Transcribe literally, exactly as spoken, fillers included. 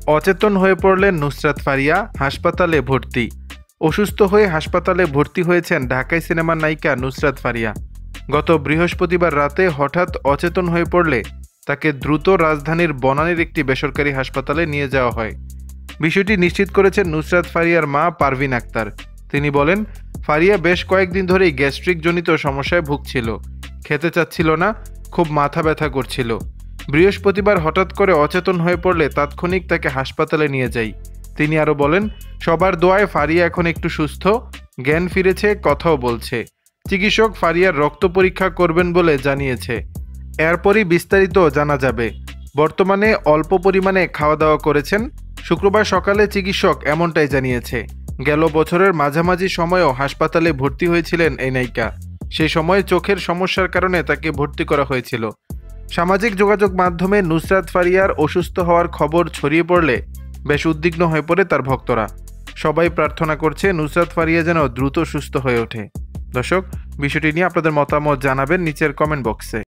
অচেতন হয়ে পড়লেন নুসরাত ফারিয়া, হাসপাতালে ভর্তি। অসুস্থ হয়ে হাসপাতালে ভর্তি হয়েছেন ঢাকাই সিনেমার নায়িকা নুসরাত ফারিয়া। গত বৃহস্পতিবার রাতে হঠাৎ অচেতন হয়ে পড়লে তাকে দ্রুত রাজধানীর বনানীর একটি বেসরকারি হাসপাতালে নিয়ে যাওয়া হয়। বিষয়টি নিশ্চিত করেছেন নুসরাত ফারিয়ার মা পারভিন আক্তার। তিনি বলেন, ফারিয়া বেশ কয়েকদিন ধরেই গ্যাস্ট্রিক জনিত সমস্যায় ভুগছিল, খেতে চাচ্ছিল না, খুব মাথা ব্যথা করছিল। বৃহস্পতিবার হঠাৎ করে অচেতন হয়ে পড়লে তাৎক্ষণিক তাকে হাসপাতালে নিয়ে যাই। তিনি আরও বলেন, সবার দোয়ায় ফারিয়া এখন একটু সুস্থ, জ্ঞান ফিরেছে, কথাও বলছে। চিকিৎসক ফারিয়ার রক্ত পরীক্ষা করবেন বলে জানিয়েছে। এরপরই বিস্তারিত জানা যাবে। বর্তমানে অল্প পরিমাণে খাওয়া দাওয়া করেছেন। শুক্রবার সকালে চিকিৎসক এমনটাই জানিয়েছে। গেল বছরের মাঝামাঝি সময়েও হাসপাতালে ভর্তি হয়েছিলেন এই নায়িকা। সেই সময় চোখের সমস্যার কারণে তাকে ভর্তি করা হয়েছিল। সামাজিক যোগাযোগ মাধ্যমে নুসরাত ফারিয়ার অসুস্থ হওয়ার খবর ছড়িয়ে পড়লে বেশ উদ্বিগ্ন হয়ে পড়ে তার ভক্তরা। সবাই প্রার্থনা করছে নুসরাত ফারিয়া যেন দ্রুত সুস্থ হয়ে ওঠে। দর্শক, বিষয়টি নিয়ে আপনাদের মতামত জানাবেন নিচের কমেন্ট বক্সে।